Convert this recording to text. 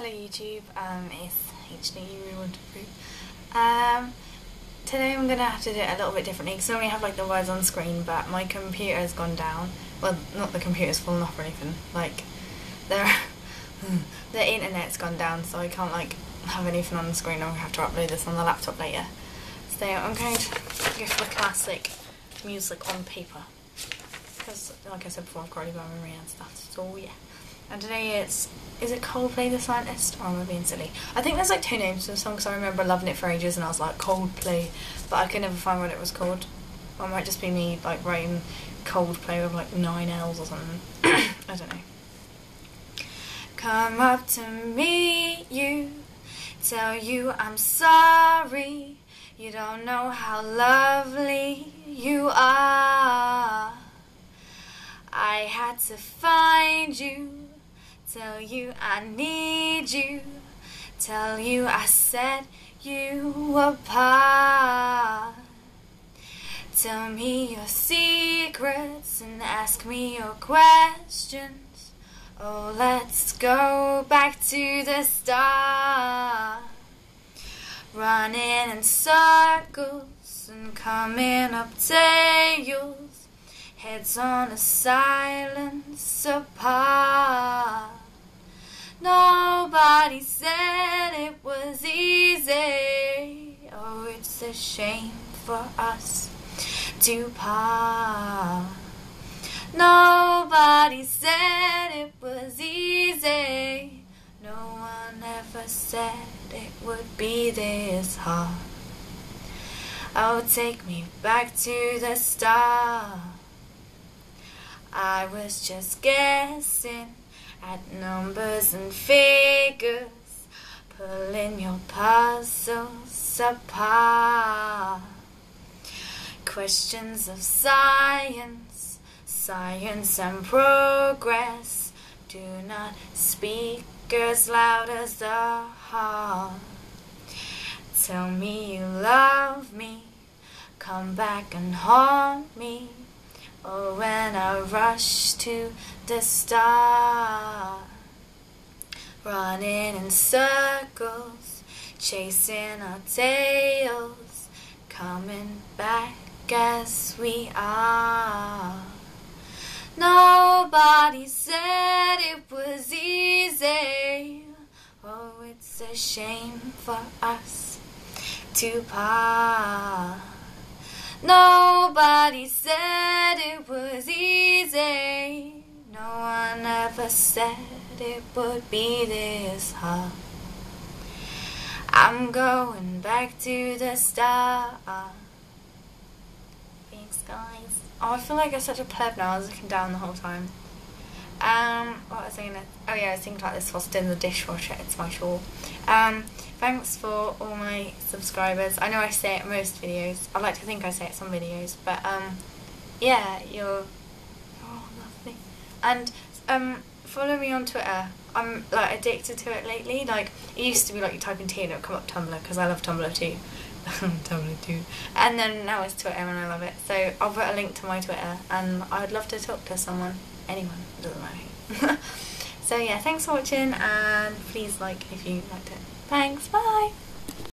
Hello YouTube, it's HD Waterproof. Today I'm going to have to do it a little bit differently because I only have like the words on screen, but my computer has gone down. Well, not the computer's fallen off or anything, like the internet's gone down, so I can't like have anything on the screen. I'm going to have to upload this on the laptop later. So I'm going to go for the classic music on paper because, like I said before, I've got by memory and stuff, so yeah. And today is it Coldplay the Scientist? Or am I being silly? I think there's like two names to the song because I remember loving it for ages and I was like Coldplay, but I could never find what it was called. Or it might just be me like writing Coldplay with like 9 L's or something. I don't know. Come up to meet you, tell you I'm sorry. You don't know how lovely you are. I had to find you, tell you I need you, tell you I set you apart. Tell me your secrets and ask me your questions. Oh, let's go back to the start. Running in circles and coming up tails, heads on a silence apart. Nobody said it was easy. Oh, it's a shame for us to part. Nobody said it was easy. No one ever said it would be this hard. Oh, take me back to the start. I was just guessing at numbers and figures, pulling your puzzles apart. Questions of science, science and progress do not speak as loud as the heart. Tell me you love me, come back and haunt me. Oh, when I rush to the start, running in circles, chasing our tails, coming back as we are. Nobody said it was easy. Oh, it's a shame for us to part. Nobody said it was easy. No one ever said it would be this hard. I'm going back to the start. Thanks, guys. Oh, I feel like I'm such a pleb now. I was looking down the whole time. What was I saying? Oh yeah, I was thinking about this whilst doing the dishwasher. It's my chore. Thanks for all my subscribers. I know I say it in most videos. I like to think I say it in some videos, but yeah, you're lovely. And follow me on Twitter. I'm like addicted to it lately. Like it used to be like you type in T and it would come up Tumblr because I love Tumblr too. Tumblr too. And then now it's Twitter and I love it. So I'll put a link to my Twitter and I'd love to talk to someone. Anyone, it doesn't matter. So yeah, thanks for watching and please like if you liked it. Thanks, bye!